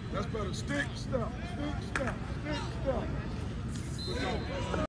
That's better. Stick, step, stick, step, stick, step. Good job.